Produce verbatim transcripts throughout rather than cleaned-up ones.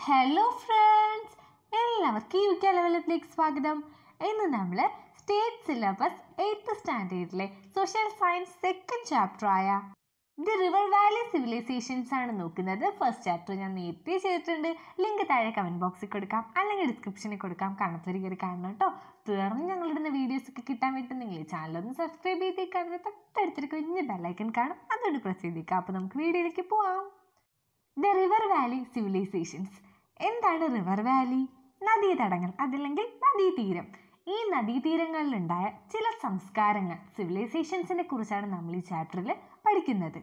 Hello friends, എല്ലാവർക്കും U K ലെവലിലേക്ക് സ്വാഗതം. ഇന്ന് നമ്മൾ സ്റ്റേറ്റ് സിലബസ് എയ്ത്ത് സ്റ്റാൻഡേർഡിലെ സോഷ്യൽ സയൻസ് സെക്കൻഡ് ചാപ്റ്ററായ ദി റിവർ വാലി സിവിലൈസേഷൻസ് ആണ് നോക്കുന്നത്. ഫസ്റ്റ് ചാപ്റ്റർ ഞാൻ നേരത്തെ ചെയ്തിട്ടുണ്ട്. ലിങ്ക് താഴെ കമൻറ്റ് ബോക്സിൽ കൊടുക്കാം, അല്ലെങ്കിൽ ഡിസ്ക്രിപ്ഷനിൽ കൊടുക്കാം. കാണാത്തൊരു കയറി കാണണം കേട്ടോ. തുടർന്ന് ഞങ്ങളിടുന്ന വീഡിയോസ് ഒക്കെ കിട്ടാൻ വേണ്ടി നിങ്ങൾ ഈ ചാനലൊന്ന് സബ്സ്ക്രൈബ് ചെയ്തേക്കാതെ തൊട്ടടുത്തൊരു കുഞ്ഞ് ബെല്ലൈക്കൺ കാണും, അതോട് പ്രസ് ചെയ്തേക്കാം. അപ്പോൾ നമുക്ക് വീഡിയോയിലേക്ക് പോവാം. The river valley civilisations. എന്താണ് റിവർ വാലി? നദീതടങ്ങൾ, അതല്ലെങ്കിൽ നദീതീരം. ഈ നദീതീരങ്ങളിലുണ്ടായ ചില സംസ്കാരങ്ങൾ, സിവിലൈസേഷൻസിനെ കുറിച്ചാണ് നമ്മൾ ഈ ചാപ്റ്ററിൽ പഠിക്കുന്നത്.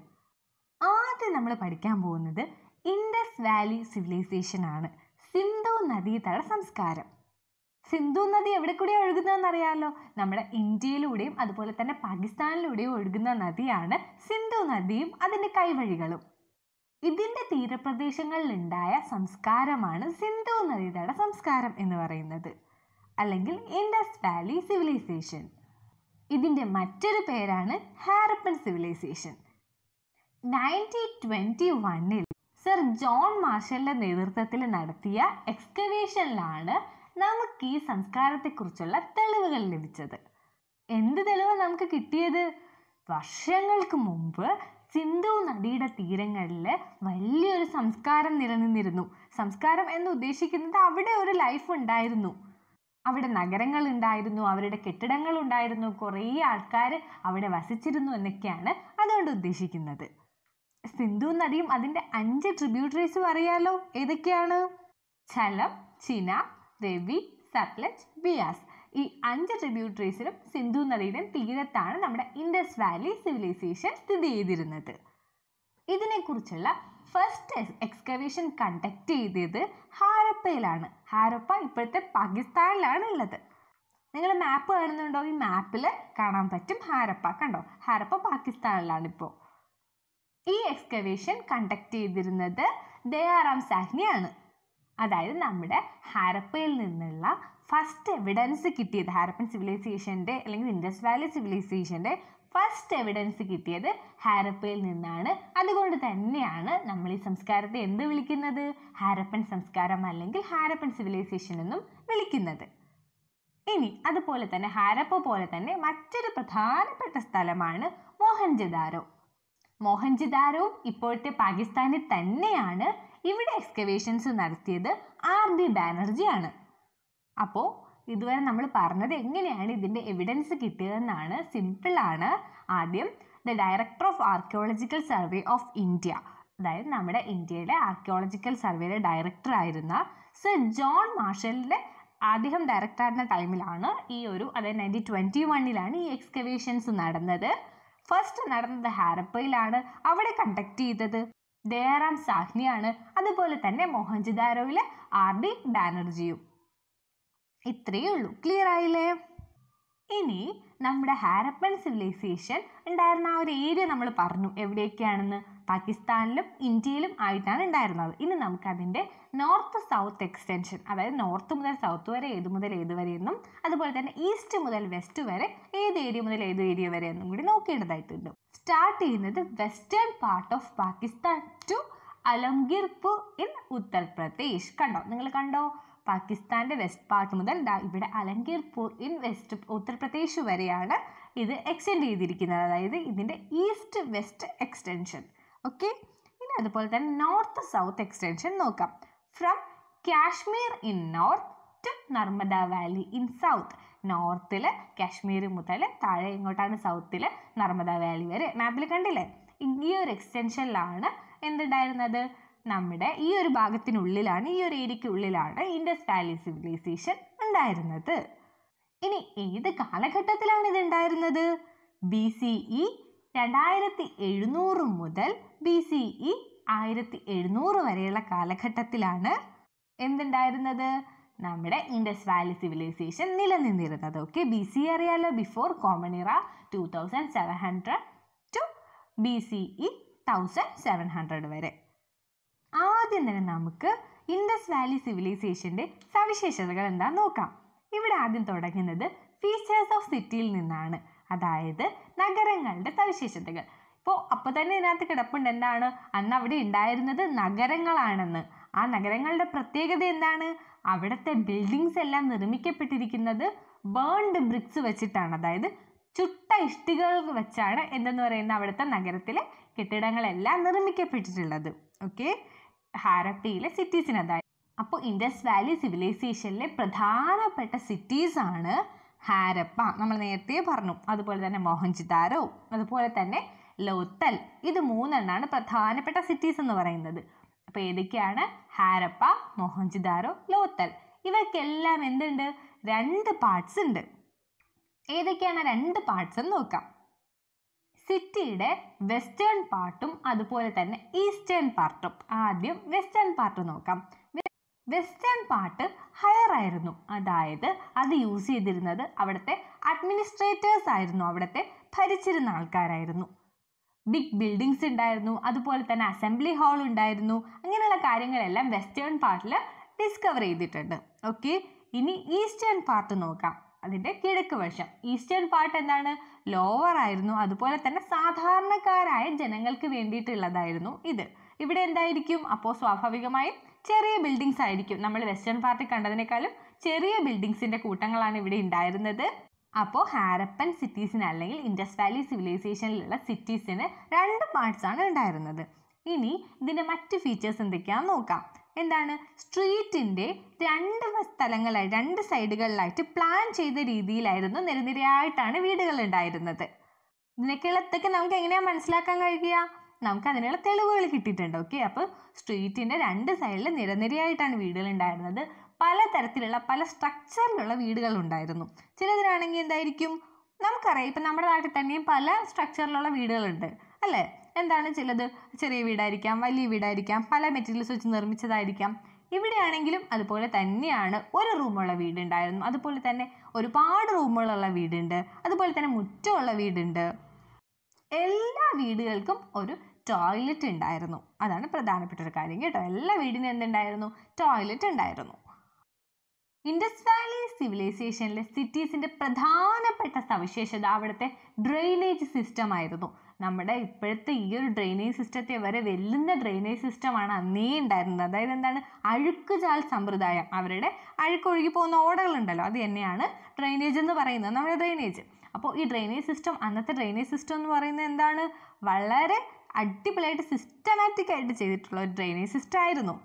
ആദ്യം നമ്മൾ പഠിക്കാൻ പോകുന്നത് ഇൻഡസ് വാലി സിവിലൈസേഷൻ ആണ്. സിന്ധു നദീതട സംസ്കാരം. സിന്ധു നദി എവിടെ കൂടെ ഒഴുകുന്നതെന്ന് അറിയാമല്ലോ. നമ്മുടെ ഇന്ത്യയിലൂടെയും അതുപോലെ തന്നെ പാകിസ്ഥാനിലൂടെയും ഒഴുകുന്ന നദിയാണ് സിന്ധു നദിയും അതിൻ്റെ കൈവഴികളും. ഇതിൻ്റെ തീരപ്രദേശങ്ങളിലുണ്ടായ സംസ്കാരമാണ് സിന്ധു നദീതട സംസ്കാരം എന്ന് പറയുന്നത്, അല്ലെങ്കിൽ ഇൻഡസ് വാലി സിവിലൈസേഷൻ. ഇതിൻ്റെ മറ്റൊരു പേരാണ് ഹാരപ്പൻ സിവിലൈസേഷൻ. നയൻറ്റീൻ ട്വൻറ്റി വണ്ണിൽ സർ ജോൺ മാർഷലിൻ്റെ നേതൃത്വത്തിൽ നടത്തിയ എക്സ്കവേഷനിലാണ് നമുക്ക് ഈ സംസ്കാരത്തെക്കുറിച്ചുള്ള തെളിവുകൾ ലഭിച്ചത്. എന്ത് തെളിവ് നമുക്ക് കിട്ടിയത്? വർഷങ്ങൾക്ക് മുമ്പ് സിന്ധു നദിയുടെ തീരങ്ങളിൽ വലിയൊരു സംസ്കാരം നിലനിന്നിരുന്നു. സംസ്കാരം എന്ന് ഉദ്ദേശിക്കുന്നത് അവിടെ ഒരു ലൈഫ് ഉണ്ടായിരുന്നു, അവിടെ നഗരങ്ങൾ ഉണ്ടായിരുന്നു, അവരുടെ കെട്ടിടങ്ങൾ ഉണ്ടായിരുന്നു, കുറേ ആൾക്കാർ അവിടെ വസിച്ചിരുന്നു എന്നൊക്കെയാണ് അതുകൊണ്ട് ഉദ്ദേശിക്കുന്നത്. സിന്ധു നദിയും അതിൻ്റെ അഞ്ച് ട്രിബ്യൂട്ടറീസും അറിയാലോ. ഏതൊക്കെയാണ്? ഝലം, ചിനാബ്, രവി, സത്ലജ്, ബിയാസ്. ഈ അഞ്ച് ട്രിബ്യൂട്ടറീസിലും സിന്ധു നദിയുടെ തീരത്താണ് നമ്മുടെ ഇൻഡസ് വാലി സിവിലൈസേഷൻ സ്ഥിതി ചെയ്തിരുന്നത്. ഇതിനെക്കുറിച്ചുള്ള ഫസ്റ്റ് എക്സ്കവേഷൻ കണ്ടക്ട് ചെയ്തത് ഹാരപ്പയിലാണ്. ഹാരപ്പ ഇപ്പോഴത്തെ പാകിസ്ഥാനിലാണ് ഉള്ളത്. നിങ്ങൾ മാപ്പ് കാണുന്നുണ്ടോ? ഈ മാപ്പിൽ കാണാൻ പറ്റും ഹാരപ്പ. കണ്ടോ? ഹാരപ്പ പാകിസ്ഥാനിലാണ് ഇപ്പോൾ. ഈ എക്സ്കവേഷൻ കണ്ടക്ട് ചെയ്തിരുന്നത് ദയാറാം സാഹ്നിയാണ്. അതായത് നമ്മുടെ ഹാരപ്പയിൽ നിന്നുള്ള ഫസ്റ്റ് എവിഡൻസ് കിട്ടിയത്, ഹാരപ്പൻ സിവിലൈസേഷൻ്റെ അല്ലെങ്കിൽ ഇൻഡസ് വാലി സിവിലൈസേഷൻ്റെ ഫസ്റ്റ് എവിഡൻസ് കിട്ടിയത് ഹാരപ്പയിൽ നിന്നാണ്. അതുകൊണ്ട് തന്നെയാണ് നമ്മൾ ഈ സംസ്കാരത്തെ എന്ത് വിളിക്കുന്നത്? ഹാരപ്പൻ സംസ്കാരം അല്ലെങ്കിൽ ഹാരപ്പൻ സിവിലൈസേഷൻ എന്നും വിളിക്കുന്നത്. ഇനി അതുപോലെ തന്നെ ഹാരപ്പ പോലെ തന്നെ മറ്റൊരു പ്രധാനപ്പെട്ട സ്ഥലമാണ് മോഹൻജദാരോ. മോഹൻജദാരോവും ഇപ്പോഴത്തെ പാകിസ്ഥാനിൽ തന്നെയാണ്. ഇവിടെ എക്സ്കവേഷൻസ് നടത്തിയത് ആർ ഡി ബാനർജി ആണ്. അപ്പോൾ ഇതുവരെ നമ്മൾ പറഞ്ഞത് എങ്ങനെയാണ് ഇതിൻ്റെ എവിഡൻസ് കിട്ടിയതെന്നാണ്. സിമ്പിളാണ്. ആദ്യം the director of archaeological survey of India, അതായത് നമ്മുടെ ഇന്ത്യയുടെ ആർക്കിയോളജിക്കൽ സർവേയുടെ ഡയറക്ടർ ആയിരുന്ന സർ ജോൺ മാർഷലിൻ്റെ അദ്ദേഹം ഡയറക്ടർ ആയിരുന്ന ടൈമിലാണ് ഈ ഒരു, അതായത് നയൻറ്റീൻ ട്വൻറ്റി വണ്ണിലാണ് ഈ എക്സ്കവേഷൻസ് നടന്നത്. ഫസ്റ്റ് നടന്നത് ഹാരപ്പയിലാണ്. അവിടെ കണ്ടക്ട് ചെയ്തത് ദയാറാം സാഹ്നിയാണ്. അതുപോലെ തന്നെ മോഹൻജദാരോയിലെ ആർ ഡി ബാനർജിയും. ഇത്രയേ ഉള്ളൂ. ക്ലിയർ ആയില്ലേ? ഇനി നമ്മുടെ ഹാരപ്പൻ സിവിലൈസേഷൻ ഉണ്ടായിരുന്ന ആ ഒരു ഏരിയ നമ്മൾ പറഞ്ഞു എവിടെയൊക്കെയാണെന്ന്. പാകിസ്ഥാനിലും ഇന്ത്യയിലും ആയിട്ടാണ് ഉണ്ടായിരുന്നത്. ഇനി നമുക്കതിൻ്റെ നോർത്ത് സൗത്ത് എക്സ്റ്റൻഷൻ, അതായത് നോർത്ത് മുതൽ സൗത്ത് വരെ ഏത് മുതൽ ഏത് വരെ എന്നും അതുപോലെ തന്നെ ഈസ്റ്റ് മുതൽ വെസ്റ്റ് വരെ ഏത് ഏരിയ മുതൽ ഏത് ഏരിയ വരെ എന്നും കൂടി നോക്കേണ്ടതായിട്ടുണ്ട്. സ്റ്റാർട്ട് ചെയ്യുന്നത് western part of Pakistan to Alamgirpur in Uttar Pradesh. കണ്ടോ? നിങ്ങൾ കണ്ടോ? പാകിസ്ഥാൻ്റെ വെസ്റ്റ് പാർട്ട് മുതൽ ഇവിടെ അലംഗീർപൂർ ഇൻ വെസ്റ്റ് ഉത്തർപ്രദേശ് വരെയാണ് ഇത് എക്സ്റ്റെൻഡ് ചെയ്തിരിക്കുന്നത്, അതായത് ഇതിൻ്റെ ഈസ്റ്റ് വെസ്റ്റ് എക്സ്റ്റൻഷൻ. ഓക്കെ. ഇനി അതുപോലെ തന്നെ നോർത്ത് സൗത്ത് എക്സ്റ്റൻഷൻ നോക്കാം. From Kashmir in north to Narmada valley in south. നോർത്തിൽ കാശ്മീർ മുതൽ താഴെ ഇങ്ങോട്ടാണ് സൗത്തിൽ നർമ്മദ വാലി വരെ. മാപ്പിൽ കണ്ടില്ലേ? ഈ ഒരു എക്സ്റ്റൻഷനിലാണ് എന്തുണ്ടായിരുന്നത്? നമ്മുടെ ഈ ഒരു ഭാഗത്തിനുള്ളിലാണ്, ഈ ഒരു ഏരിയയ്ക്കുള്ളിലാണ് ഇൻഡസ് വാലി സിവിലൈസേഷൻ ഉണ്ടായിരുന്നത്. ഇനി ഏത് കാലഘട്ടത്തിലാണ് ഇത് ഉണ്ടായിരുന്നത്? ബി സി ഇ രണ്ടായിരത്തി എഴുന്നൂറ് മുതൽ ബി സി ഇ ആയിരത്തി എഴുന്നൂറ് വരെയുള്ള കാലഘട്ടത്തിലാണ് എന്തുണ്ടായിരുന്നത്? നമ്മുടെ ഇൻഡസ് വാലി സിവിലൈസേഷൻ നിലനിന്നിരുന്നത്. ഓക്കെ. ബി സി അറിയാലോ, before common era two thousand seven hundred to B C E thousand seven hundred വരെ. ആദ്യം തന്നെ നമുക്ക് ഇൻഡസ് വാലി സിവിലൈസേഷൻ്റെ സവിശേഷതകൾ എന്താണെന്ന് നോക്കാം. ഇവിടെ ആദ്യം തുടങ്ങുന്നത് ഫീച്ചേഴ്സ് ഓഫ് സിറ്റിയിൽ നിന്നാണ്, അതായത് നഗരങ്ങളുടെ സവിശേഷതകൾ. ഇപ്പോൾ അപ്പോൾ തന്നെ ഇതിനകത്ത് കിടപ്പുണ്ട് എന്താണ്? അന്ന് അവിടെ ഉണ്ടായിരുന്നത് നഗരങ്ങളാണെന്ന്. ആ നഗരങ്ങളുടെ പ്രത്യേകത എന്താണ്? അവിടുത്തെ ബിൽഡിങ്സ് എല്ലാം നിർമ്മിക്കപ്പെട്ടിരിക്കുന്നത് ബേൺഡ് ബ്രിക്സ് വെച്ചിട്ടാണ്. അതായത് ചുട്ട ഇഷ്ടികകൾ വെച്ചാണ് എന്തെന്ന് പറയുന്ന അവിടുത്തെ നഗരത്തിലെ കെട്ടിടങ്ങളെല്ലാം നിർമ്മിക്കപ്പെട്ടിട്ടുള്ളത്. ഓക്കെ, ഹാരപ്പയിലെ സിറ്റീസിന് അതായത്. അപ്പോൾ ഇൻഡസ് വാലി സിവിലൈസേഷനിലെ പ്രധാനപ്പെട്ട സിറ്റീസ് ആണ് ഹാരപ്പ, നമ്മൾ നേരത്തെ പറഞ്ഞു. അതുപോലെ തന്നെ മോഹൻജദാരോ, അതുപോലെ തന്നെ ലോത്തൽ. ഇത് മൂന്നെണ്ണാണ് പ്രധാനപ്പെട്ട സിറ്റീസ് എന്ന് പറയുന്നത്. അപ്പോൾ ഏതൊക്കെയാണ്? ഹാരപ്പ, മോഹൻജദാരോ, ലോത്തൽ. ഇവയ്ക്കെല്ലാം എന്തുണ്ട്? രണ്ട് പാർട്സ് ഉണ്ട്. ഏതൊക്കെയാണ് രണ്ട് പാർട്സ് എന്ന് നോക്കാം. സിറ്റിയുടെ വെസ്റ്റേൺ പാർട്ടും അതുപോലെ തന്നെ ഈസ്റ്റേൺ പാർട്ടും. ആദ്യം വെസ്റ്റേൺ പാർട്ട് നോക്കാം. വെസ്റ്റേൺ പാർട്ട് ഹയർ ആയിരുന്നു. അതായത് അത് യൂസ് ചെയ്തിരുന്നത് അവിടുത്തെ അഡ്മിനിസ്ട്രേറ്റേഴ്സ് ആയിരുന്നു, അവിടുത്തെ ഭരിച്ചിരുന്ന ആൾക്കാരായിരുന്നു. ബിഗ് ബിൽഡിങ്സ് ഉണ്ടായിരുന്നു, അതുപോലെ തന്നെ അസംബ്ലി ഹാൾ ഉണ്ടായിരുന്നു. അങ്ങനെയുള്ള കാര്യങ്ങളെല്ലാം വെസ്റ്റേൺ പാർട്ടിൽ ഡിസ്കവർ ചെയ്തിട്ടുണ്ട്. ഓക്കെ, ഇനി ഈസ്റ്റേൺ പാർട്ട് നോക്കാം. അതിൻ്റെ കിഴക്ക് വശം. ഈസ്റ്റേൺ പാർട്ട് എന്താണ്? ലോവർ ആയിരുന്നു, അതുപോലെ തന്നെ സാധാരണക്കാരായ ജനങ്ങൾക്ക് വേണ്ടിയിട്ടുള്ളതായിരുന്നു ഇത്. ഇവിടെ എന്തായിരിക്കും? അപ്പോൾ സ്വാഭാവികമായും ചെറിയ ബിൽഡിങ്സ് ആയിരിക്കും. നമ്മൾ വെസ്റ്റേൺ പാർട്ടിൽ കണ്ടതിനേക്കാളും ചെറിയ ബിൽഡിങ്സിൻ്റെ കൂട്ടങ്ങളാണ് ഇവിടെ ഉണ്ടായിരുന്നത്. അപ്പോൾ ഹാരപ്പൻ സിറ്റീസിന് അല്ലെങ്കിൽ ഇൻഡസ് വാലി സിവിലൈസേഷനിലുള്ള സിറ്റീസിന് രണ്ട് പാർട്സ് ആണ് ഉണ്ടായിരുന്നത്. ഇനി ഇതിൻ്റെ മറ്റ് ഫീച്ചേഴ്സ് എന്തൊക്കെയാണെന്ന് നോക്കാം. എന്താണ്? സ്ട്രീറ്റിൻ്റെ രണ്ട് സ്ഥലങ്ങളായി രണ്ട് സൈഡുകളിലായിട്ട് പ്ലാൻ ചെയ്ത രീതിയിലായിരുന്നു നിരനിരയായിട്ടാണ് വീടുകൾ ഉണ്ടായിരുന്നത്. ഇതിനൊക്കെയുള്ളതൊക്കെ നമുക്ക് എങ്ങനെയാണ് മനസ്സിലാക്കാൻ കഴിയുക? നമുക്ക് അതിനുള്ള തെളിവുകൾ കിട്ടിയിട്ടുണ്ട്. ഓക്കെ, അപ്പോൾ സ്ട്രീറ്റിൻ്റെ രണ്ട് സൈഡിൽ നിരനിരയായിട്ടാണ് വീടുകൾ ഉണ്ടായിരുന്നത്. പലതരത്തിലുള്ള പല സ്ട്രക്ചറിലുള്ള വീടുകൾ ഉണ്ടായിരുന്നു. ചിലതിനാണെങ്കിൽ എന്തായിരിക്കും? നമുക്കറിയാം, ഇപ്പം നമ്മുടെ നാട്ടിൽ തന്നെയും പല സ്ട്രക്ചറിലുള്ള വീടുകളുണ്ട് അല്ലേ? എന്താണ്? ചിലത് ചെറിയ വീടായിരിക്കാം, വലിയ വീടായിരിക്കാം, പല മെറ്റീരിയൽസ് വെച്ച് നിർമ്മിച്ചതായിരിക്കാം. ഇവിടെയാണെങ്കിലും അതുപോലെ തന്നെയാണ്. ഒരു റൂമുള്ള വീടുണ്ടായിരുന്നു, അതുപോലെ തന്നെ ഒരുപാട് റൂമുകളുള്ള വീടുണ്ട്, അതുപോലെ തന്നെ മുറ്റമുള്ള വീടുണ്ട്. എല്ലാ വീടുകൾക്കും ഒരു ടോയ്ലറ്റ് ഉണ്ടായിരുന്നു. അതാണ് പ്രധാനപ്പെട്ട ഒരു കാര്യം കേട്ടോ. എല്ലാ വീടിനും എന്തുണ്ടായിരുന്നു? ടോയ്ലറ്റ് ഉണ്ടായിരുന്നു. ഇൻഡസ് വാലി സിവിലൈസേഷനിലെ സിറ്റീസിൻ്റെ പ്രധാനപ്പെട്ട സവിശേഷത അവിടുത്തെ ഡ്രെയിനേജ് സിസ്റ്റം ആയിരുന്നു. നമ്മുടെ ഇപ്പോഴത്തെ ഈ ഒരു ഡ്രെയിനേജ് സിസ്റ്റത്തെ വരെ വെല്ലുന്ന ഡ്രെയിനേജ് സിസ്റ്റമാണ് അന്നേ ഉണ്ടായിരുന്നത്. അതായത് എന്താണ്? അഴുക്കുചാൽ സമ്പ്രദായം. അവരുടെ അഴുക്കൊഴുകി പോകുന്ന ഓടകളുണ്ടല്ലോ, അത് തന്നെയാണ് ഡ്രെയിനേജ് എന്ന് പറയുന്നത്, നമ്മുടെ ഡ്രെയിനേജ്. അപ്പോൾ ഈ ഡ്രെയിനേജ് സിസ്റ്റം, അന്നത്തെ ഡ്രെയിനേജ് സിസ്റ്റം എന്ന് പറയുന്നത് എന്താണ്? വളരെ അടിപൊളിയായിട്ട് സിസ്റ്റമാറ്റിക് ആയിട്ട് ചെയ്തിട്ടുള്ള ഒരു ഡ്രെയിനേജ് സിസ്റ്റം ആയിരുന്നു.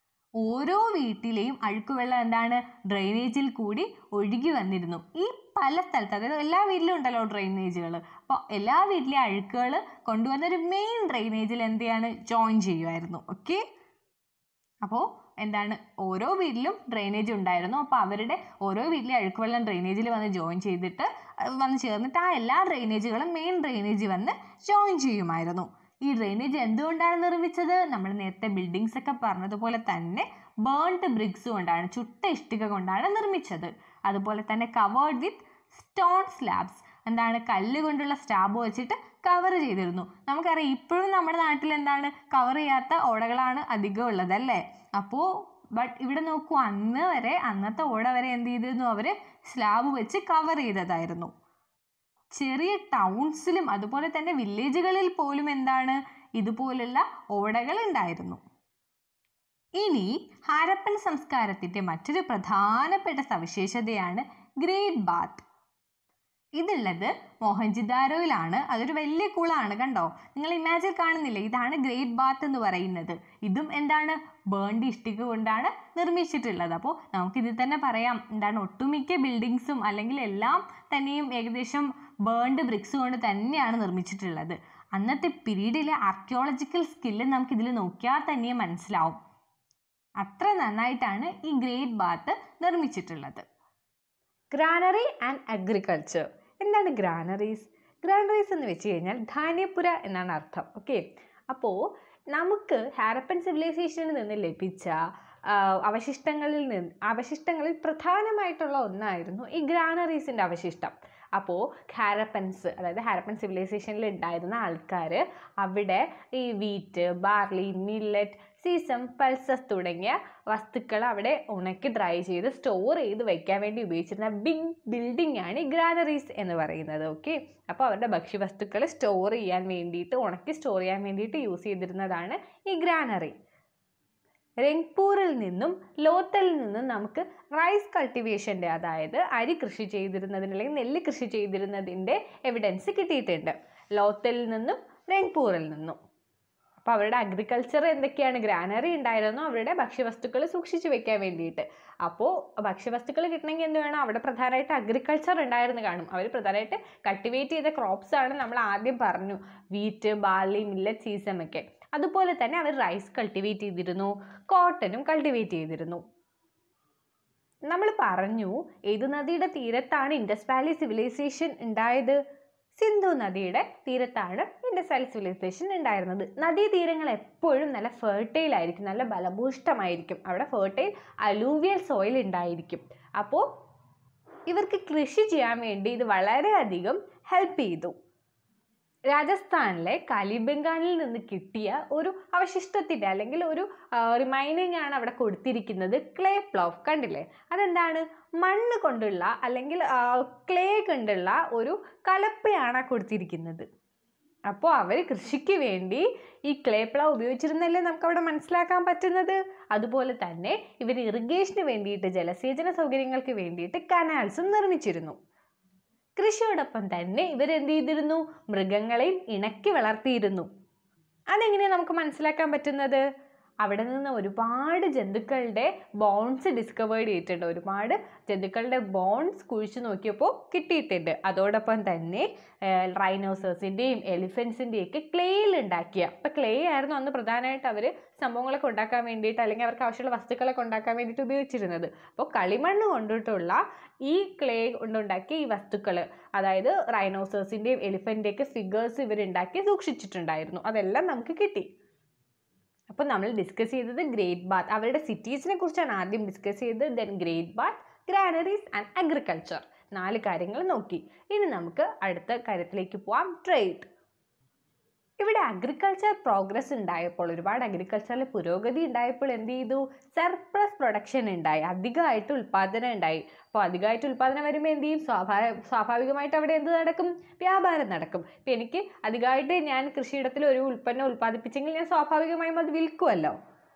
ഓരോ വീട്ടിലെയും അഴുക്കുവെള്ളം എന്താണ്? ഡ്രെയിനേജിൽ കൂടി ഒഴുകി വന്നിരുന്നു. ഈ പല സ്ഥലത്ത്, അതായത് എല്ലാ വീട്ടിലും ഉണ്ടല്ലോ ഡ്രെയിനേജുകൾ. അപ്പോൾ എല്ലാ വീട്ടിലെ അഴുക്കുകൾ കൊണ്ടുവന്നൊരു മെയിൻ ഡ്രെയിനേജിൽ എന്ത് ചെയ്യാണ്? ജോയിൻ ചെയ്യുമായിരുന്നു. ഓക്കെ, അപ്പോൾ എന്താണ്? ഓരോ വീട്ടിലും ഡ്രെയിനേജ് ഉണ്ടായിരുന്നു. അപ്പോൾ അവരുടെ ഓരോ വീട്ടിലെ അഴുക്കുവെള്ളം ഡ്രെയിനേജിൽ വന്ന് ജോയിൻ ചെയ്തിട്ട് വന്ന് ചേർന്നിട്ട് ആ എല്ലാ ഡ്രെയിനേജുകളും മെയിൻ ഡ്രെയിനേജ് വന്ന് ജോയിൻ ചെയ്യുമായിരുന്നു. ഈ ഡ്രെയിനേജ് എന്തുകൊണ്ടാണ് നിർമ്മിച്ചത്? നമ്മൾ നേരത്തെ ബിൽഡിങ്സ് ഒക്കെ പറഞ്ഞതുപോലെ തന്നെ ബേൺഡ് ബ്രിക്സ് കൊണ്ടാണ്, ചുട്ട ഇഷ്ടിക കൊണ്ടാണ് നിർമ്മിച്ചത്. അതുപോലെ തന്നെ കവേർഡ് വിത്ത് സ്റ്റോൺ സ്ലാബ്സ്. എന്താണ്? കല്ല് കൊണ്ടുള്ള സ്ലാബ് വെച്ചിട്ട് കവർ ചെയ്തിരുന്നു. നമുക്കറിയാം, ഇപ്പോഴും നമ്മുടെ നാട്ടിൽ എന്താണ്? കവർ ചെയ്യാത്ത ഓടകളാണ് അധികം ഉള്ളത് അല്ലേ? അപ്പോൾ ബട്ട് ഇവിടെ നോക്കൂ, അന്ന് വരെ അന്നത്തെ ഓട വരെ എന്ത് ചെയ്തിരുന്നു? അവർ സ്ലാബ് വെച്ച് കവർ ചെയ്തതായിരുന്നു. ചെറിയ ടൗൺസിലും അതുപോലെ തന്നെ വില്ലേജുകളിൽ പോലും എന്താണ്? ഇതുപോലുള്ള ഓടകൾ ഉണ്ടായിരുന്നു. ഇനി ഹാരപ്പൻ സംസ്കാരത്തിൻ്റെ മറ്റൊരു പ്രധാനപ്പെട്ട സവിശേഷതയാണ് ഗ്രേറ്റ് ബാത്ത്. ഇതുള്ളത് മോഹൻജദാരോയിലാണ്. അതൊരു വലിയ കുളമാണ്, കണ്ടോ? നിങ്ങൾ ഇമാജിൻ കാണുന്നില്ലേ? ഇതാണ് ഗ്രേറ്റ് ബാത്ത് എന്ന് പറയുന്നത്. ഇതും എന്താണ്? ബേൺഡ് ഇഷ്ടിക കൊണ്ടാണ് നിർമ്മിച്ചിട്ടുള്ളത്. അപ്പോൾ നമുക്കിതിൽ തന്നെ പറയാം, എന്താണ്? ഒട്ടുമിക്ക ബിൽഡിങ്സും അല്ലെങ്കിൽ എല്ലാം തന്നെയും ഏകദേശം ബേൺഡ് ബ്രിക്സ് കൊണ്ട് തന്നെയാണ് നിർമ്മിച്ചിട്ടുള്ളത്. അന്നത്തെ പീരീഡിലെ ആർക്കിയോളജിക്കൽ സ്കില്ല് നമുക്കിതിൽ നോക്കിയാൽ തന്നെ മനസ്സിലാവും. അത്ര നന്നായിട്ടാണ് ഈ ഗ്രേറ്റ് ബാത്ത് നിർമ്മിച്ചിട്ടുള്ളത്. Granary and agriculture. എന്താണ് ഗ്രാനറീസ്? ഗ്രാനറീസ് എന്ന് വെച്ച് കഴിഞ്ഞാൽ ധാന്യപ്പുര എന്നാണ് അർത്ഥം. ഓക്കെ, അപ്പോൾ നമുക്ക് ഹാരപ്പൻ സിവിലൈസേഷനിൽ നിന്ന് ലഭിച്ച അവശിഷ്ടങ്ങളിൽ നിന്ന് അവശിഷ്ടങ്ങളിൽ പ്രധാനമായിട്ടുള്ള ഒന്നായിരുന്നു ഈ ഗ്രാനറീസിൻ്റെ അവശിഷ്ടം. അപ്പോൾ ഹാരപ്പൻസ്, അതായത് ഹാരപ്പൻ സിവിലൈസേഷനിൽ ഉണ്ടായിരുന്ന ആൾക്കാർ അവിടെ ഈ wheat, barley, millet, sesame, pulses തുടങ്ങിയ വസ്തുക്കൾ അവിടെ ഉണക്കി ഡ്രൈ ചെയ്ത് സ്റ്റോർ ചെയ്ത് വയ്ക്കാൻ വേണ്ടി ഉപയോഗിച്ചിരുന്ന ബിഗ് ബിൽഡിംഗ് ആണ് ഈ ഗ്രാനറീസ് എന്ന് പറയുന്നത്. ഓക്കെ, അപ്പോൾ അവരുടെ ഭക്ഷ്യവസ്തുക്കൾ സ്റ്റോർ ചെയ്യാൻ വേണ്ടിയിട്ട്, ഉണക്കി സ്റ്റോർ ചെയ്യാൻ വേണ്ടിയിട്ട് യൂസ് ചെയ്തിരുന്നതാണ് ഈ ഗ്രാനറി. രംഗ്പൂരിൽ നിന്നും ലോത്തലിൽ നിന്നും നമുക്ക് റൈസ് കൾട്ടിവേഷൻ്റെ, അതായത് അരി കൃഷി ചെയ്തിരുന്നതിന് അല്ലെങ്കിൽ നെല്ല് കൃഷി ചെയ്തിരുന്നതിൻ്റെ എവിഡൻസ് കിട്ടിയിട്ടുണ്ട്, ലോത്തലിൽ നിന്നും രംഗ്പൂരിൽ നിന്നും. അപ്പോൾ അവരുടെ അഗ്രികൾച്ചർ എന്തൊക്കെയാണ്? ഗ്രാനറി ഉണ്ടായിരുന്നു അവരുടെ ഭക്ഷ്യവസ്തുക്കൾ സൂക്ഷിച്ചു വെക്കാൻ വേണ്ടിയിട്ട്. അപ്പോൾ ഭക്ഷ്യവസ്തുക്കൾ കിട്ടണമെങ്കിൽ എന്ത് വേണം? അവിടെ പ്രധാനമായിട്ട് അഗ്രികൾച്ചർ ഉണ്ടായിരുന്നു കാണും. അവർ പ്രധാനമായിട്ട് കൾട്ടിവേറ്റ് ചെയ്ത ക്രോപ്സ് ആണ് നമ്മൾ ആദ്യം പറഞ്ഞു, വീറ്റ്, ബാർലി, മില്ലറ്റ്, സീസം ഒക്കെ. അതുപോലെ തന്നെ അവർ റൈസ് കൾട്ടിവേറ്റ് ചെയ്തിരുന്നു, കോട്ടനും കൾട്ടിവേറ്റ് ചെയ്തിരുന്നു. നമ്മൾ പറഞ്ഞു ഏത് നദിയുടെ തീരത്താണ് ഇൻഡസ് വാലി സിവിലൈസേഷൻ ഉണ്ടായത്? സിന്ധു നദിയുടെ തീരത്താണ് ഇൻഡസ് വാലി സിവിലൈസേഷൻ ഉണ്ടായിരുന്നത്. നദീതീരങ്ങൾ എപ്പോഴും നല്ല ഫെർട്ടൈൽ ആയിരിക്കും, നല്ല ബലഭൂഷ്ടമായിരിക്കും. അവിടെ ഫെർട്ടൈൽ അലൂവിയൽ സോയിൽ ഉണ്ടായിരിക്കും. അപ്പോൾ ഇവർക്ക് കൃഷി ചെയ്യാൻ വേണ്ടി ഇത് വളരെയധികം ഹെൽപ്പ് ചെയ്തു. രാജസ്ഥാനിലെ കാലിബംഗാനിൽ നിന്ന് കിട്ടിയ ഒരു അവശിഷ്ടത്തിൻ്റെ അല്ലെങ്കിൽ ഒരു റിമൈനിങ് ആണ് അവിടെ കൊടുത്തിരിക്കുന്നത്, ക്ലേ പ്ലൗ. കണ്ടില്ലേ? അതെന്താണ്? മണ്ണ് കൊണ്ടുള്ള അല്ലെങ്കിൽ ക്ലേ കൊണ്ടുള്ള ഒരു കലപ്പയാണ് കൊടുത്തിരിക്കുന്നത്. അപ്പോൾ അവർ കൃഷിക്ക് വേണ്ടി ഈ ക്ലേ പ്ലൗ ഉപയോഗിച്ചിരുന്നല്ലേ നമുക്കവിടെ മനസ്സിലാക്കാൻ പറ്റുന്നത്. അതുപോലെ തന്നെ ഇവർ ഇറിഗേഷന് വേണ്ടിയിട്ട്, ജലസേചന സൗകര്യങ്ങൾക്ക് വേണ്ടിയിട്ട് കനാൽസും നിർമ്മിച്ചിരുന്നു. കൃഷിയോടൊപ്പം തന്നെ ഇവരെന്ത് ചെയ്തിരുന്നു? മൃഗങ്ങളെയും ഇണക്കി വളർത്തിയിരുന്നു. അതെങ്ങനെയാണ് നമുക്ക് മനസ്സിലാക്കാൻ പറ്റുന്നത്? അവിടെ നിന്ന് ഒരുപാട് ജന്തുക്കളുടെ ബോൺസ് ഡിസ്കവേർഡ് ചെയ്തിട്ടുണ്ട്. ഒരുപാട് ജന്തുക്കളുടെ ബോൺസ് കുഴിച്ചു നോക്കിയപ്പോൾ കിട്ടിയിട്ടുണ്ട്. അതോടൊപ്പം തന്നെ റൈനോസേഴ്സിൻ്റെയും എലിഫൻസിൻ്റെയും ഒക്കെ ക്ലേയിൽ ഉണ്ടാക്കിയ, അപ്പോൾ ക്ലേ ആയിരുന്നു അന്ന് പ്രധാനമായിട്ട് അവർ സംഭവങ്ങളൊക്കെ ഉണ്ടാക്കാൻ വേണ്ടിയിട്ട് അല്ലെങ്കിൽ അവർക്ക് ആവശ്യമുള്ള വസ്തുക്കളൊക്കെ ഉണ്ടാക്കാൻ വേണ്ടിയിട്ട് ഉപയോഗിച്ചിരുന്നത്. അപ്പോൾ കളിമണ്ണ് കൊണ്ടിട്ടുള്ള ഈ ക്ലേ കൊണ്ടുണ്ടാക്കിയ ഈ വസ്തുക്കൾ, അതായത് റൈനോസേഴ്സിൻ്റെയും എലിഫൻറ്റിൻ്റെയൊക്കെ ഫിഗേഴ്സ് ഇവരുണ്ടാക്കി സൂക്ഷിച്ചിട്ടുണ്ടായിരുന്നു. അതെല്ലാം നമുക്ക് കിട്ടി. അപ്പോൾ നമ്മൾ ഡിസ്കസ് ചെയ്തത് ഗ്രേറ്റ് ബാത്ത്, അവരുടെ സിറ്റീസിനെ കുറിച്ചാണ് ആദ്യം ഡിസ്കസ് ചെയ്തത്. Then great bath, granaries and agriculture, നാല് കാര്യങ്ങൾ നോക്കി. ഇനി നമുക്ക് അടുത്ത കാര്യത്തിലേക്ക് പോവാം, ട്രേഡ്. ഇവിടെ അഗ്രികൾച്ചർ പ്രോഗ്രസ് ഉണ്ടായപ്പോൾ, ഒരുപാട് അഗ്രികൾച്ചറിൽ പുരോഗതി ഉണ്ടായപ്പോൾ എന്ത് ചെയ്തു? സർപ്ലസ് പ്രൊഡക്ഷൻ ഉണ്ടായി, അധികമായിട്ട് ഉൽപ്പാദനം ഉണ്ടായി. അപ്പോൾ അധികമായിട്ട് ഉൽപ്പാദനം വരുമ്പോൾ എന്ത് ചെയ്യും? സ്വാഭാവിക സ്വാഭാവികമായിട്ട് അവിടെ എന്ത് നടക്കും? വ്യാപാരം നടക്കും. ഇപ്പം എനിക്ക് അധികമായിട്ട് ഞാൻ കൃഷിയിടത്തിൽ ഒരു ഉൽപ്പന്നം ഉൽപ്പാദിപ്പിച്ചെങ്കിൽ ഞാൻ സ്വാഭാവികമായും അത് വിൽക്കുമല്ലോ.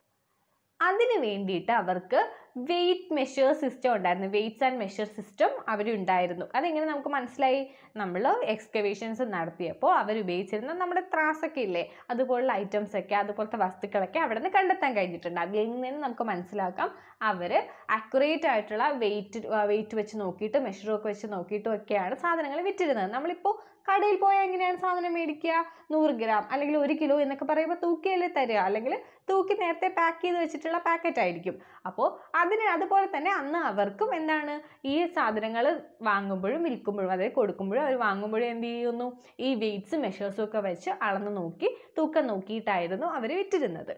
അതിന് വേണ്ടിയിട്ട് അവർക്ക് വെയ്റ്റ് മെഷർ സിസ്റ്റം ഉണ്ടായിരുന്നു, വെയ്റ്റ്സ് ആൻഡ് മെഷർ സിസ്റ്റം അവരുണ്ടായിരുന്നു. അതെങ്ങനെ നമുക്ക് മനസ്സിലായി? നമ്മൾ എക്സ്കവേഷൻസ് നടത്തിയപ്പോൾ അവർ ഉപയോഗിച്ചിരുന്ന നമ്മുടെ ത്രാസൊക്കെ ഇല്ലേ, അതുപോലുള്ള ഐറ്റംസ് ഒക്കെ, അതുപോലത്തെ വസ്തുക്കളൊക്കെ അവിടെ നിന്ന് കണ്ടെത്താൻ കഴിഞ്ഞിട്ടുണ്ട്. അതിൽ നിന്ന് നമുക്ക് മനസ്സിലാക്കാം അവർ അക്യുറേറ്റ് ആയിട്ടുള്ള വെയിറ്റ് വെയിറ്റ് വെച്ച് നോക്കിയിട്ട് മെഷറൊക്കെ വെച്ച് നോക്കിയിട്ടും ഒക്കെയാണ് സാധനങ്ങൾ വിറ്റിരുന്നത്. നമ്മളിപ്പോൾ കടയിൽ പോയാൽ എങ്ങനെയാണ് സാധനം മേടിക്കുക? നൂറ് ഗ്രാം അല്ലെങ്കിൽ ഒരു കിലോ എന്നൊക്കെ പറയുമ്പോൾ തൂക്കിയല്ലേ തരിക, അല്ലെങ്കിൽ തൂക്കി നേരത്തെ പാക്ക് ചെയ്ത് വെച്ചിട്ടുള്ള പാക്കറ്റ് ആയിരിക്കും. അപ്പോൾ അതിന് അതുപോലെ തന്നെ അന്ന് അവർക്കും എന്താണ്, ഈ സാധനങ്ങൾ വാങ്ങുമ്പോഴും വിൽക്കുമ്പോഴും അതായത് കൊടുക്കുമ്പോഴും അവർ വാങ്ങുമ്പോഴും എന്ത് ചെയ്യുന്നു? ഈ വെയ്റ്റ്സും മെഷേഴ്സും ഒക്കെ വെച്ച് അളന്ന് നോക്കി തൂക്കം നോക്കിയിട്ടായിരുന്നു അവർ വിറ്റിരുന്നത്.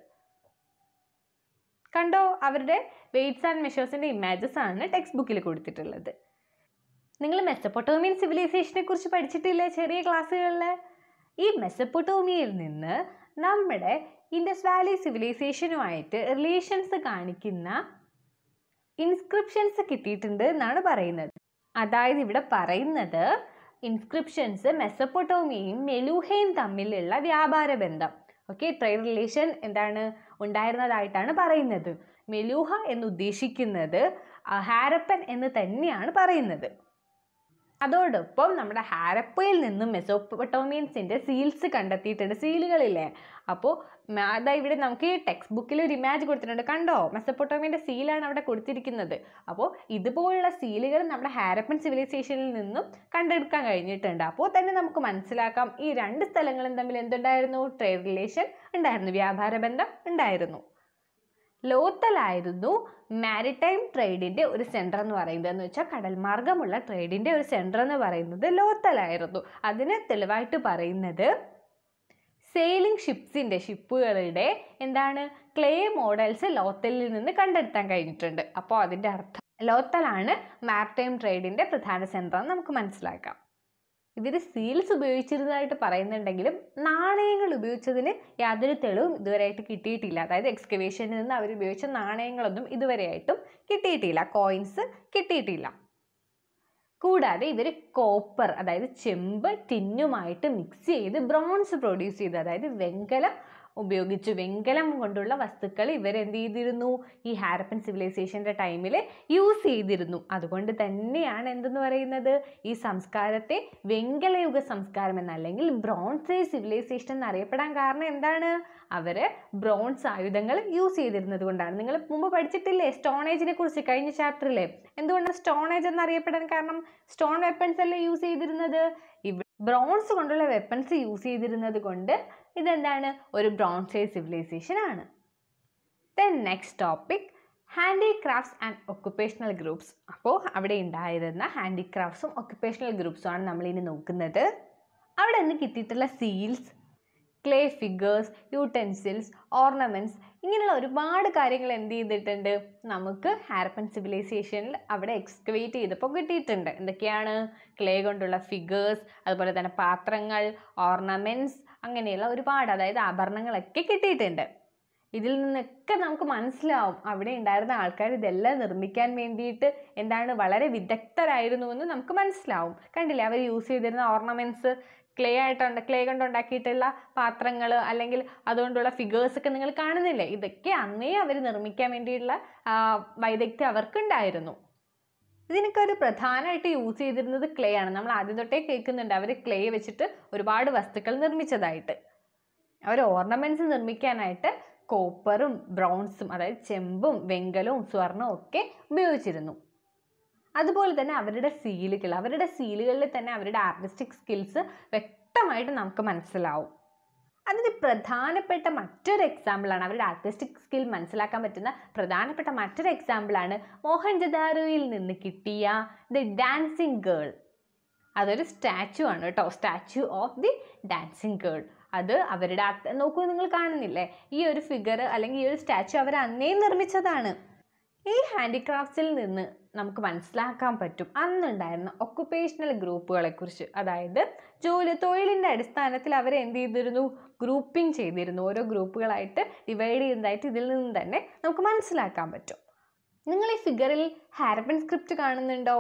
കണ്ടോ? അവരുടെ വെയ്റ്റ്സ് ആൻഡ് മെഷേഴ്സിൻ്റെ ഇമേജസ് ആണ് ടെക്സ്റ്റ് ബുക്കിൽ കൊടുത്തിട്ടുള്ളത്. നിങ്ങൾ മെസപ്പൊട്ടോമിയൻ സിവിലൈസേഷനെ കുറിച്ച് പഠിച്ചിട്ടില്ലേ ചെറിയ ക്ലാസ്സുകളിൽ? ഈ മെസപ്പൊട്ടോമിയയിൽ നിന്ന് നമ്മുടെ ഇൻഡസ് വാലി സിവിലൈസേഷനുമായിട്ട് റിലേഷൻസ് കാണിക്കുന്ന ഇൻസ്ക്രിപ്ഷൻസ് കിട്ടിയിട്ടുണ്ട് എന്നാണ് പറയുന്നത്. അതായത് ഇവിടെ പറയുന്നത് ഇൻസ്ക്രിപ്ഷൻസ് മെസപ്പൊട്ടോമിയയും മെലൂഹയും തമ്മിലുള്ള വ്യാപാര ബന്ധം, ഓക്കെ, ട്രേഡ് റിലേഷൻ എന്താണ് ഉണ്ടായിരുന്നതായിട്ടാണ് പറയുന്നത്. മെലൂഹ എന്ന് ഉദ്ദേശിക്കുന്നത് ഹാരപ്പൻ എന്ന് തന്നെയാണ് പറയുന്നത്. അതോടൊപ്പം നമ്മുടെ ഹാരപ്പയിൽ നിന്നും മെസോപ്പൊട്ടോമിയൻസിൻ്റെ സീൽസ് കണ്ടെത്തിയിട്ടുണ്ട്, സീലുകളില്ലേ. അപ്പോൾ അതാ ഇവിടെ നമുക്ക് ഈ ടെക്സ്റ്റ് ബുക്കിൽ ഒരു ഇമേജ് കൊടുത്തിട്ടുണ്ട്, കണ്ടോ? മെസപ്പൊട്ടോമിയൻ്റെ സീലാണ് അവിടെ കൊടുത്തിരിക്കുന്നത്. അപ്പോൾ ഇതുപോലുള്ള സീലുകൾ നമ്മുടെ ഹാരപ്പൻ സിവിലൈസേഷനിൽ നിന്നും കണ്ടെടുക്കാൻ കഴിഞ്ഞിട്ടുണ്ട്. അപ്പോൾ തന്നെ നമുക്ക് മനസ്സിലാക്കാം ഈ രണ്ട് സ്ഥലങ്ങളും തമ്മിൽ എന്തുണ്ടായിരുന്നു? ട്രേഡ് റിലേഷൻ ഉണ്ടായിരുന്നു, വ്യാപാര ബന്ധം ഉണ്ടായിരുന്നു. ലോത്തലായിരുന്നു മാരിടൈം ട്രേഡിൻ്റെ ഒരു സെൻറ്റർ എന്ന് പറയുന്നത്. എന്ന് വെച്ചാൽ കടൽ മാർഗമുള്ള ട്രേഡിൻ്റെ ഒരു സെൻറ്റർ എന്ന് പറയുന്നത് ലോത്തലായിരുന്നു. അതിന് തെളിവായിട്ട് പറയുന്നത് സെയിലിംഗ് ഷിപ്സിൻ്റെ ഷിപ്പുകളുടെ എന്താണ് ക്ലേ മോഡൽസ് ലോത്തലിൽ നിന്ന് കണ്ടെടുത്താൻ കഴിഞ്ഞിട്ടുണ്ട്. അപ്പോൾ അതിൻ്റെ അർത്ഥം ലോത്തലാണ് മാരിടൈം ട്രേഡിൻ്റെ പ്രധാന സെൻറ്റർ എന്ന് നമുക്ക് മനസ്സിലാക്കാം. ഇവർ സീൽസ് ഉപയോഗിച്ചിരുന്നതായിട്ട് പറയുന്നുണ്ടെങ്കിലും നാണയങ്ങൾ ഉപയോഗിച്ചതിന് യാതൊരു തെളിവും ഇതുവരെയായിട്ട് കിട്ടിയിട്ടില്ല. അതായത് എക്സ്കവേഷനിൽ നിന്ന് അവർ ഉപയോഗിച്ച നാണയങ്ങളൊന്നും ഇതുവരെയായിട്ടും കിട്ടിയിട്ടില്ല, കോയിൻസ് കിട്ടിയിട്ടില്ല. കൂടാതെ ഇവർ കോപ്പർ അതായത് ചെമ്പ് ടിന്നുമായിട്ട് മിക്സ് ചെയ്ത് ബ്രോൺസ് പ്രൊഡ്യൂസ് ചെയ്ത്, അതായത് വെങ്കലം ഉപയോഗിച്ചു. വെങ്കലം കൊണ്ടുള്ള വസ്തുക്കൾ ഇവരെന്ത് ചെയ്തിരുന്നു, ഈ ഹാരപ്പൻ സിവിലൈസേഷൻ്റെ ടൈമിൽ യൂസ് ചെയ്തിരുന്നു. അതുകൊണ്ട് തന്നെയാണ് എന്തെന്ന് പറയുന്നത്, ഈ സംസ്കാരത്തെ വെങ്കലയുഗ സംസ്കാരം എന്ന അല്ലെങ്കിൽ ബ്രോൺസ് ഏജ് സിവിലൈസേഷൻ എന്നറിയപ്പെടാൻ കാരണം എന്താണ്, അവർ ബ്രോൺസ് ആയുധങ്ങൾ യൂസ് ചെയ്തിരുന്നത് കൊണ്ടാണ്. നിങ്ങൾ മുമ്പ് പഠിച്ചിട്ടില്ലേ സ്റ്റോൺ ഏജിനെ കുറിച്ച് കഴിഞ്ഞ ചാപ്റ്ററിലെ? എന്തുകൊണ്ടാണ് സ്റ്റോൺ ഏജ് എന്നറിയപ്പെടാൻ കാരണം? സ്റ്റോൺ വെപ്പൺസ് അല്ലേ യൂസ് ചെയ്തിരുന്നത്. ബ്രോൺസ് കൊണ്ടുള്ള വെപ്പൺസ് യൂസ് ചെയ്തിരുന്നത് കൊണ്ട് ഇതെന്താണ്, ഒരു ബ്രോൺസ് ഏജ് സിവിലൈസേഷൻ ആണ്. Then next topic handicrafts and occupational groups. അപ്പോൾ അവിടെ ഉണ്ടായിരുന്ന ഹാൻഡിക്രാഫ്റ്റ്സും ഒക്കുപ്പേഷണൽ ഗ്രൂപ്പ്സും ആണ് നമ്മളിനി നോക്കുന്നത്. അവിടെ നിന്ന് കിട്ടിയിട്ടുള്ള seals, clay figures, utensils, ornaments, ഇങ്ങനെയുള്ള ഒരുപാട് കാര്യങ്ങൾ എന്ത് ചെയ്തിട്ടുണ്ട്, നമുക്ക് ഹാരപ്പൻ സിവിലൈസേഷനിൽ അവിടെ എക്സ്കവേറ്റ് ചെയ്തപ്പോൾ കിട്ടിയിട്ടുണ്ട്. എന്തൊക്കെയാണ്? ക്ലേ കൊണ്ടുള്ള ഫിഗേഴ്സ്, അതുപോലെ തന്നെ പാത്രങ്ങൾ, ഓർണമെൻറ്റ്സ്, അങ്ങനെയുള്ള ഒരുപാട്, അതായത് ആഭരണങ്ങളൊക്കെ കിട്ടിയിട്ടുണ്ട്. ഇതിൽ നിന്നൊക്കെ നമുക്ക് മനസ്സിലാവും അവിടെ ഉണ്ടായിരുന്ന ആൾക്കാർ ഇതെല്ലാം നിർമ്മിക്കാൻ വേണ്ടിയിട്ട് എന്താണ് വളരെ വിദഗ്ധരായിരുന്നു എന്ന് നമുക്ക് മനസ്സിലാവും. കണ്ടില്ലേ, അവർ യൂസ് ചെയ്തിരുന്ന ഓർണമെൻറ്റ്സ്, ക്ലേ ആയിട്ടുണ്ട്, ക്ലേ കൊണ്ടുണ്ടാക്കിയിട്ടുള്ള പാത്രങ്ങൾ അല്ലെങ്കിൽ അതുകൊണ്ടുള്ള ഫിഗേഴ്സ് ഒക്കെ നിങ്ങൾ കാണുന്നില്ലേ? ഇതൊക്കെ അന്നേ അവർ നിർമ്മിക്കാൻ വേണ്ടിയിട്ടുള്ള വൈദഗ്ധ്യം അവർക്കുണ്ടായിരുന്നു. ഇതിനൊക്കെ ഒരു പ്രധാനമായിട്ട് യൂസ് ചെയ്തിരുന്നത് ക്ലേ ആണ്. നമ്മൾ ആദ്യം തൊട്ടേ കേൾക്കുന്നുണ്ട് അവർ ക്ലേ വെച്ചിട്ട് ഒരുപാട് വസ്തുക്കൾ നിർമ്മിച്ചതായിട്ട്. അവർ ഓർണമെൻറ്റ്സ് നിർമ്മിക്കാനായിട്ട് കോപ്പറും ബ്രോൺസും, അതായത് ചെമ്പും വെങ്കലവും സ്വർണവും ഒക്കെ ഉപയോഗിച്ചിരുന്നു. അതുപോലെ തന്നെ അവരുടെ സീലുകൾ, അവരുടെ സീലുകളിൽ തന്നെ അവരുടെ ആർട്ടിസ്റ്റിക് സ്കിൽസ് വ്യക്തമായിട്ട് നമുക്ക് മനസ്സിലാവും. അതിന് പ്രധാനപ്പെട്ട മറ്റൊരു എക്സാമ്പിളാണ്, അവരുടെ ആർട്ടിസ്റ്റിക് സ്കിൽ മനസ്സിലാക്കാൻ പറ്റുന്ന പ്രധാനപ്പെട്ട മറ്റൊരു എക്സാമ്പിളാണ് മോഹൻജദാരോയിൽ നിന്ന് കിട്ടിയ ദി ഡാൻസിങ് ഗേൾ. അതൊരു സ്റ്റാച്ചു ആണ് കേട്ടോ, statue of the dancing girl. അത് അവരുടെ നോക്കൂ, നിങ്ങൾ കാണുന്നില്ലേ ഈ ഒരു ഫിഗർ അല്ലെങ്കിൽ ഈ ഒരു സ്റ്റാച്ചു അവർ അന്നേ നിർമ്മിച്ചതാണ്. ഈ ഹാൻഡിക്രാഫ്റ്റ്സിൽ നിന്ന് നമുക്ക് മനസ്സിലാക്കാൻ പറ്റും അന്നുണ്ടായിരുന്ന ഒക്കുപ്പേഷണൽ ഗ്രൂപ്പുകളെ കുറിച്ച്. അതായത് ജോലി തൊഴിലിൻ്റെ അടിസ്ഥാനത്തിൽ അവരെ എന്ത് ചെയ്തിരുന്നു, ഗ്രൂപ്പിംഗ് ചെയ്തിരുന്നു. ഓരോ ഗ്രൂപ്പുകളായിട്ട് ഡിവൈഡ് ചെയ്യുന്നതായിട്ട് ഇതിൽ നിന്ന് തന്നെ നമുക്ക് മനസ്സിലാക്കാൻ പറ്റും. നിങ്ങൾ ഈ ഫിഗറിൽ ഹാരപ്പൻ സ്ക്രിപ്റ്റ് കാണുന്നുണ്ടോ?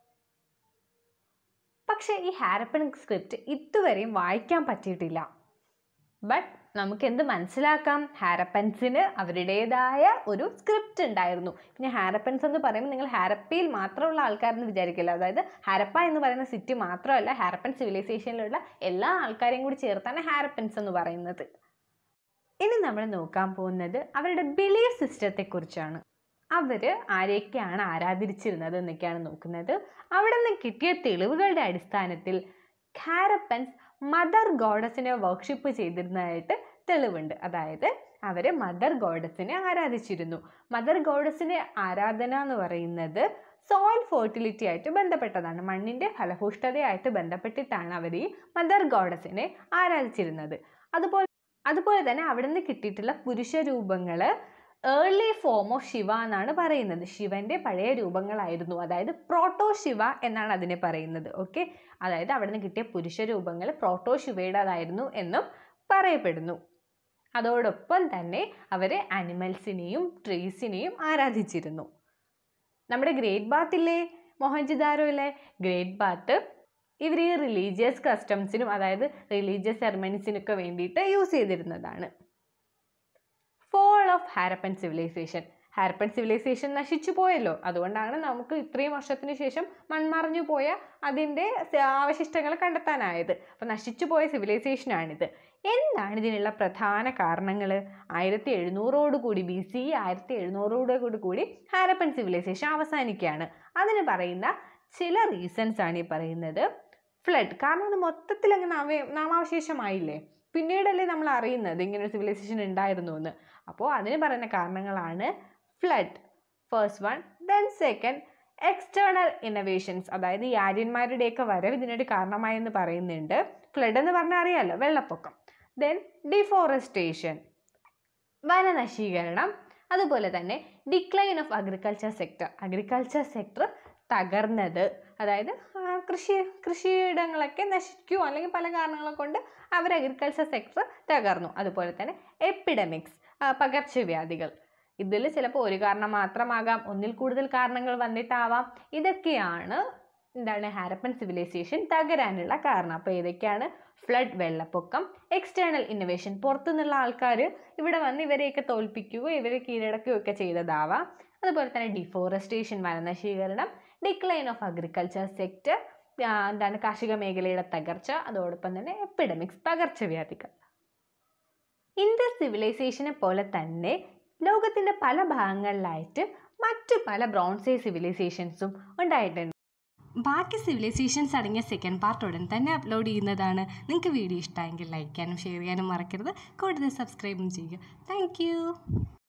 പക്ഷേ ഈ ഹാരപ്പൻ സ്ക്രിപ്റ്റ് ഇതുവരെയും വായിക്കാൻ പറ്റിയിട്ടില്ല. ബട്ട് നമുക്ക് എന്ത് മനസ്സിലാക്കാം, ഹാരപ്പൻസിന് അവരുടേതായ ഒരു സ്ക്രിപ്റ്റ് ഉണ്ടായിരുന്നു. പിന്നെ ഹാരപ്പൻസ് എന്ന് പറയുമ്പോൾ നിങ്ങൾ ഹാരപ്പയിൽ മാത്രമുള്ള ആൾക്കാരെന്ന് വിചാരിക്കില്ല. അതായത് ഹാരപ്പ എന്ന് പറയുന്ന സിറ്റി മാത്രമല്ല, ഹാരപ്പൻ സിവിലൈസേഷനിലുള്ള എല്ലാ ആൾക്കാരെയും കൂടി ചേർത്താണ് ഹാരപ്പൻസ് എന്ന് പറയുന്നത്. ഇനി നമ്മൾ നോക്കാൻ പോകുന്നത് അവരുടെ ബിലീഫ് സിസ്റ്റത്തെക്കുറിച്ചാണ്. അവർ ആരെയൊക്കെയാണ് ആരാധിച്ചിരുന്നത് എന്നൊക്കെയാണ് നോക്കുന്നത്. അവിടെ നിന്ന് കിട്ടിയ തെളിവുകളുടെ അടിസ്ഥാനത്തിൽ ഹാരപ്പൻസ് മദർ ഗോഡസിനെ വർഷിപ്പ് ചെയ്തിരുന്നതായിട്ട് തെളിവുണ്ട്. അതായത് അവർ മദർ ഗോഡസിനെ ആരാധിച്ചിരുന്നു. മദർ ഗോഡസിനെ ആരാധന എന്ന് പറയുന്നത് സോയിൽ ഫെർട്ടിലിറ്റി ആയിട്ട് ബന്ധപ്പെട്ടതാണ്. മണ്ണിൻ്റെ ഫലഭൂഷ്ഠതയായിട്ട് ബന്ധപ്പെട്ടിട്ടാണ് അവർ ഈ മദർ ഗോഡസിനെ ആരാധിച്ചിരുന്നത്. അതുപോലെ അതുപോലെ തന്നെ അവിടെ നിന്ന് കിട്ടിയിട്ടുള്ള പുരുഷ രൂപങ്ങൾ ഏർലി ഫോം ഓഫ് ശിവ എന്നാണ് പറയുന്നത്. ശിവന്റെ പഴയ രൂപങ്ങളായിരുന്നു, അതായത് പ്രോട്ടോ ശിവ എന്നാണ് അതിനെ പറയുന്നത്. ഓക്കെ, അതായത് അവിടെ നിന്ന് കിട്ടിയ പുരുഷ രൂപങ്ങൾ പ്രോട്ടോ ശിവയുടേതായിരുന്നു എന്നും പറയപ്പെടുന്നു. അതോടൊപ്പം തന്നെ അവർ ആനിമൽസിനെയും ട്രീസിനെയും ആരാധിച്ചിരുന്നു. നമ്മുടെ ഗ്രേറ്റ് ബാത്ത് ഇല്ലേ മോഹൻജദാരോയിലെ, ഗ്രേറ്റ് ബാത്ത് ഇവർ ഈ റിലീജിയസ് കസ്റ്റംസിനും അതായത് റിലീജിയസ് സെറമണീസിനൊക്കെ വേണ്ടിയിട്ട് യൂസ് ചെയ്തിരുന്നതാണ്. Fall of Harappan civilisation. Harappan civilisation നശിച്ചു പോയല്ലോ, അതുകൊണ്ടാണ് നമുക്ക് ഇത്രയും വർഷത്തിന് ശേഷം മൺമറഞ്ഞു പോയ അതിൻ്റെ അവശിഷ്ടങ്ങൾ കണ്ടെത്താനായത്. അപ്പോൾ നശിച്ചു പോയ സിവിലൈസേഷനാണിത്. എന്താണ് ഇതിനുള്ള പ്രധാന കാരണങ്ങൾ? ആയിരത്തി എഴുന്നൂറോട് കൂടി ബി സി ആയിരത്തി എഴുന്നൂറോട് കൂടി കൂടി ഹാരപ്പൻ സിവിലൈസേഷൻ അവസാനിക്കുകയാണ്. അതിന് പറയുന്ന ചില റീസൺസ് ആണ് ഈ പറയുന്നത്. ഫ്ലഡ്, കാരണം അത് മൊത്തത്തിൽ അങ്ങ് നാമ നാമാവശേഷമായില്ലേ, പിന്നീടല്ലേ നമ്മൾ അറിയുന്നത് ഇങ്ങനൊരു സിവിലൈസേഷൻ ഉണ്ടായിരുന്നു എന്ന്. അപ്പോൾ അതിന് പറയുന്ന കാരണങ്ങളാണ് flood first one, then second external innovations, അതായത് ഈ ആര്യന്മാരുടെയൊക്കെ വരവ് ഇതിനൊരു കാരണമായെന്ന് പറയുന്നുണ്ട്. ഫ്ലഡ് എന്ന് പറഞ്ഞാൽ അറിയാമല്ലോ, വെള്ളപ്പൊക്കം. ദെൻ ഡിഫോറസ്റ്റേഷൻ, വനനശീകരണം. അതുപോലെ തന്നെ decline of agriculture sector, agriculture sector തകർന്നത്, അതായത് കൃഷി കൃഷിയിടങ്ങളൊക്കെ നശിക്കുകയോ അല്ലെങ്കിൽ പല കാരണങ്ങളെ കൊണ്ട് അവർ അഗ്രികൾച്ചർ സെക്ടർ തകർന്നു. അതുപോലെ തന്നെ എപ്പിഡമിക്സ്, പകർച്ചവ്യാധികൾ. ഇതിൽ ചിലപ്പോൾ ഒരു കാരണം മാത്രമാകാം, ഒന്നിൽ കൂടുതൽ കാരണങ്ങൾ വന്നിട്ടാവാം. ഇതൊക്കെയാണ് എന്താണ് ഹാരപ്പൻ സിവിലൈസേഷൻ തകരാനുള്ള കാരണം. അപ്പോൾ ഏതൊക്കെയാണ്? ഫ്ലഡ്, വെള്ളപ്പൊക്കം, എക്സ്റ്റേണൽ ഇന്നോവേഷൻ, പുറത്തുനിന്നുള്ള ആൾക്കാർ ഇവിടെ വന്ന് ഇവരെയൊക്കെ തോൽപ്പിക്കുകയോ ഇവരെ കീഴടക്കുകയോ ഒക്കെ ചെയ്തതാവാം. അതുപോലെ തന്നെ ഡിഫോറസ്റ്റേഷൻ, വനനശീകരണം, ഡിക്ലൈൻ ഓഫ് അഗ്രികൾച്ചർ സെക്ടർ, എന്താണ് കാർഷിക മേഖലയുടെ തകർച്ച, അതോടൊപ്പം തന്നെ എപ്പിഡമിക്സ്, പകർച്ചവ്യാധികൾ. ഇൻഡസ് സിവിലൈസേഷനെ പോലെ തന്നെ ലോകത്തിൻ്റെ പല ഭാഗങ്ങളിലായിട്ട് മറ്റു പല ബ്രോൺസ് ഏജ് സിവിലൈസേഷൻസും ഉണ്ടായിട്ടുണ്ട്. ബാക്കി സിവിലൈസേഷൻസ് അടങ്ങിയ സെക്കൻഡ് പാർട്ട് ഉടൻ തന്നെ അപ്ലോഡ് ചെയ്യുന്നതാണ്. നിങ്ങൾക്ക് വീഡിയോ ഇഷ്ടമായെങ്കിൽ ലൈക്ക് ചെയ്യാനും ഷെയർ ചെയ്യാനും മറക്കരുത്. കൂടുതൽ സബ്സ്ക്രൈബും ചെയ്യുക. താങ്ക്